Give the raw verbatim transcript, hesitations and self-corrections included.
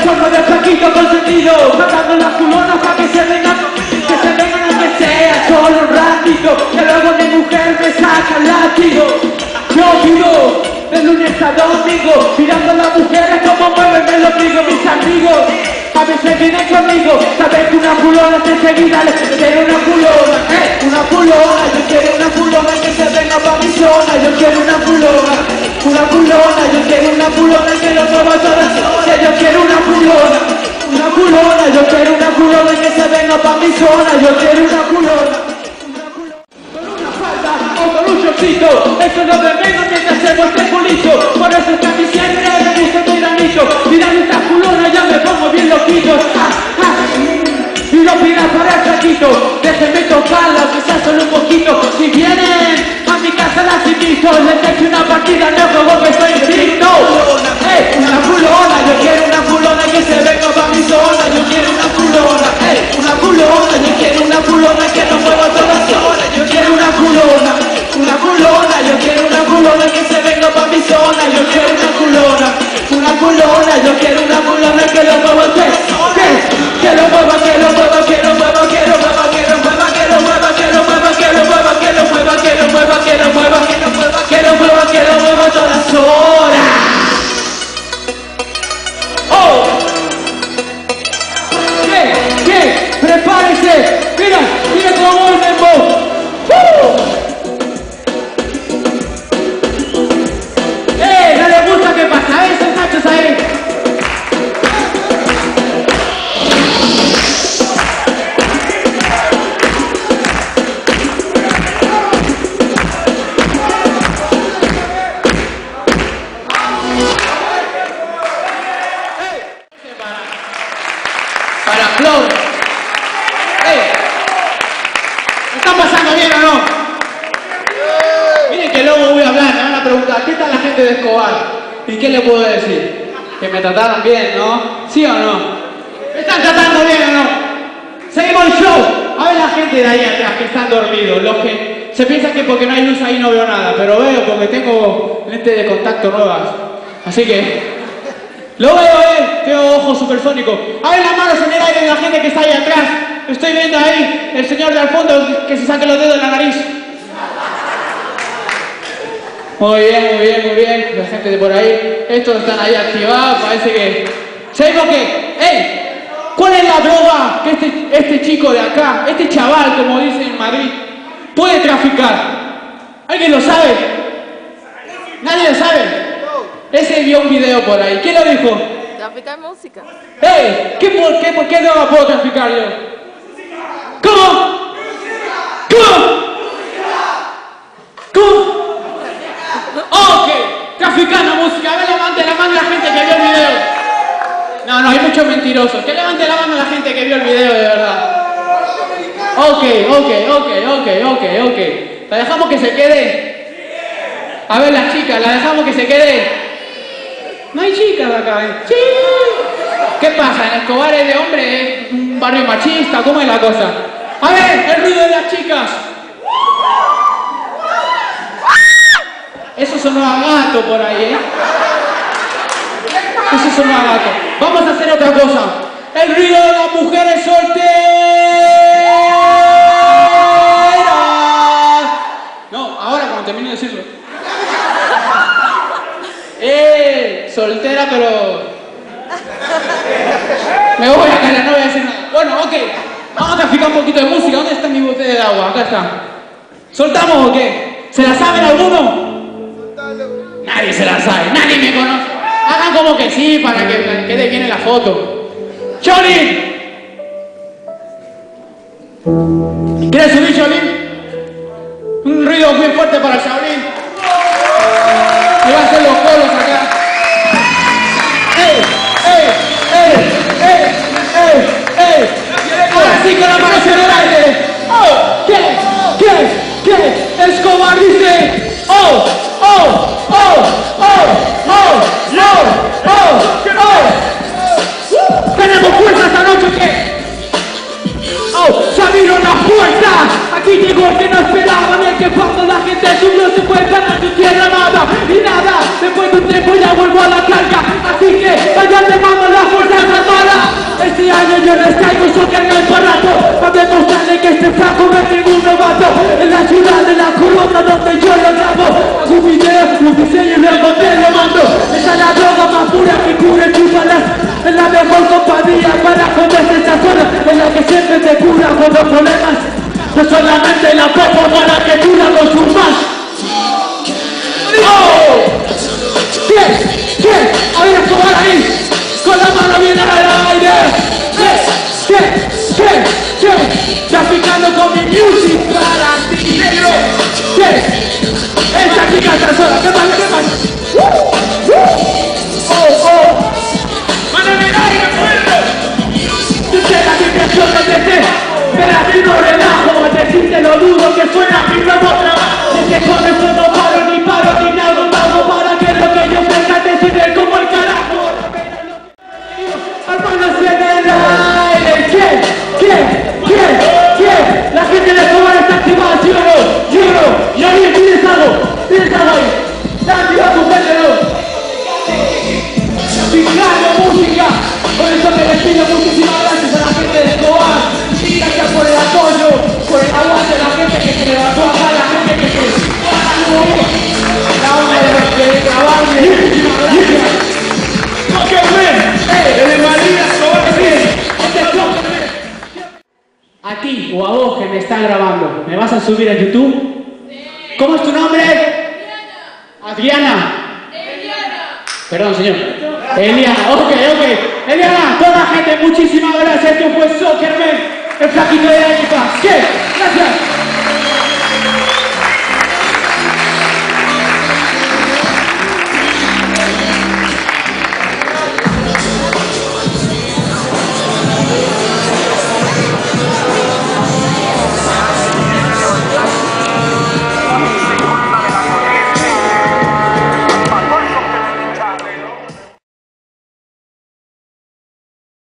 forma de flaquito consentido, matando las culonas para que se vengan, que se vengan aunque sea solo un ratito, que luego mi mujer me saca el látigo. Yo vivo de lunes a domingo, mirando a las mujeres como mueven el ombligo. Mis amigos a veces vienen conmigo, saben que una culona enseguida les quiero una culona, eh, una culona, yo quiero una culona que se venga pa' mi zona, yo quiero una culona, una culona, yo quiero una culona que lo mueva todas horas, yo quiero una culona, una culona, yo quiero una culona que se venga pa' mi zona, yo quiero una culona. O con un shortcito, esto no me vengo mientras se muestre el culito. Por eso está mi siempre me gusta mi granito. Mirando esta culona ya me pongo bien loquito. Ah, ah, y lo pidas para el flaquito, déjenme tocarla, que sea solo un poquito. Si vienen a mi casa las invito, les echo una partida en el juego que estoy invicto. Eh, una culona, yo quiero una culona que se venga pa' mi zona. Yo quiero una culona, eh, una culona, yo quiero una culona que no mueva todas horas. Yo quiero una culona, una culona, yo quiero una culona que se venga pa' mi zona. Yo quiero una culona, una culona, yo quiero una culona que lo mueva, que, que, que lo mueva, que lo mueva, que lo mueva, que lo mueva, que lo mueva, que lo mueva, que lo mueva, que lo mueva, que lo mueva, que lo mueva, que lo mueva, que lo mueva, que lo mueva, que lo mueva todas horas. Oh, ¿qué? ¿Qué? Prepárense, mira, mira cómo mueve el dembow. ¡Eh! ¿No les gusta qué pasa? ¿Eh? Esos machos ahí. Para Flor. ¡Eh! ¿Me están pasando bien o no? Miren que luego voy a hablar, me van a preguntar, ¿qué tal la gente de Escobar? ¿Y qué le puedo decir? Que me trataron bien, ¿no? ¿Sí o no? ¿Me están tratando bien o no? Seguimos el show. A ver la gente de ahí atrás que están dormidos, los que se piensan que porque no hay luz ahí no veo nada, pero veo porque tengo lentes de contacto nuevas. Así que lo veo, eh, tengo ojos supersónicos. A ver las manos en el aire de la gente que está ahí atrás. Estoy viendo ahí el señor de al fondo que se saque los dedos de la nariz. Muy bien, muy bien, muy bien. La gente de por ahí. Estos están ahí activados. Parece que... ¿Sabemos qué? ¡Ey! ¿Cuál es la droga que este, este chico de acá, este chaval, como dicen en Madrid, puede traficar? ¿Alguien lo sabe? ¿Nadie lo sabe? Ese vio un video por ahí. ¿Quién lo dijo? Traficar música. ¡Ey! ¿Qué, por, qué, por qué droga puedo traficar yo? ¿Cómo? ¿Cómo? ¿Cómo? Ok, traficando música. A ver, levante la mano la gente que vio el video. No, no, hay muchos mentirosos. Que levante la mano la gente que vio el video de verdad. Ok, ok, ok, ok, ok, ok. ¿La dejamos que se quede? A ver, las chicas, ¿la dejamos que se quede? No hay chicas acá, ¿eh? ¡Sí! ¿Qué pasa? ¿En Escobar es de hombre? ¿Es un barrio machista? ¿Cómo es la cosa? A ver, el ruido de las chicas. Eso sonó a gato por ahí, ¿eh? Eso sonó a gato. Vamos a hacer otra cosa. El ruido de las mujeres solteras. No, ahora cuando termine de decirlo. Eh, soltera, pero... Me voy a callar, no voy a decir nada. Bueno, ok. Vamos a traficar un poquito de música. ¿Dónde está mi botella de agua? Acá está. ¿Soltamos o qué? ¿Se la saben alguno? Nadie se la sabe, nadie me conoce. Hagan como que sí para que quede bien en la foto. ¡Shaolin! ¿Quieres subir, Shaolin? Un ruido muy fuerte para Shaolin. Me va a hacer los colos acá. ¡Ey! ¡Ey! ¡Ey! ¡Ey! ¡Ey! ¡Ey! Ahora sí con la mano en el aire. ¡Oh! ¿Qué? ¿Qué? ¿Qué? Escobar dice. ¡Oh! ¡Oh! ¡Oh! ¡Oh! ¡Oh! ¡No! ¡Oh! ¡Oh! ¡Tenemos fuerza esta noche! ¿Qué? ¡Oh! ¡Se abrieron las puertas! Aquí llegó el que no esperaban, el que cuando la gente subió se fue para tu tierra amada. Y nada, después de un tiempo ya vuelvo a la carga. Así que vayan de mano las fuerzas. yo les traigo Soccerman para rato, para demostrarle que este flaco no es ningún novato. En la ciudad de la corona donde yo lo grabo, hago un video, un diseño y luego te lo mando. Esa es la droga más pura que cubre tus balas. Es la mejor compañía para joderse esta zona, es la que siempre te cura con los problemas. No solamente la popo para que tú la consumas. ¡Oh! ¿Quién? ¿Quién? A ver, Escobar ahí, con la mano bien al aire. ¿Quién? ¿Quién? ¿Quién? Traficando con mi music para ti, negro. ¿Quién? Esta chica está sola, ¿qué más? ¿Qué más? ¡Oh, oh! ¡Mano en el aire, fuerte! Tú tienes la vibración de T C, pero a mí no relajo, decirte lo duro que suena mi nuevo trabajo. Desde con eso no paro, ni paro, ni nada, pago para que lo que yo me trate suene como el carajo. Hermanos en el aire, ¿quién? ¿Quién? ¿Quién? ¿Quién? La gente de Escobar está activada, ¿sí o no? ¿Sí o no? Y alguien tienes algo, tienes algo ahí. Está activado tu género. Picando música, por eso me despido, muchísimas gracias a la gente de Escobar. Gracias por el apoyo, por el aguante de la gente que se levantó acá, la gente que se... La onda de los que trabajan, muchísimas gracias. A ti o a vos que me están grabando, ¿me vas a subir a YouTube? ¿Cómo es tu nombre? Adriana. Eliana. Perdón, señor. Eliana, ok, ok. Eliana, toda la gente, muchísimas gracias. Esto fue Soccerman, el flaquito de la equipa. ¿Qué? Gracias.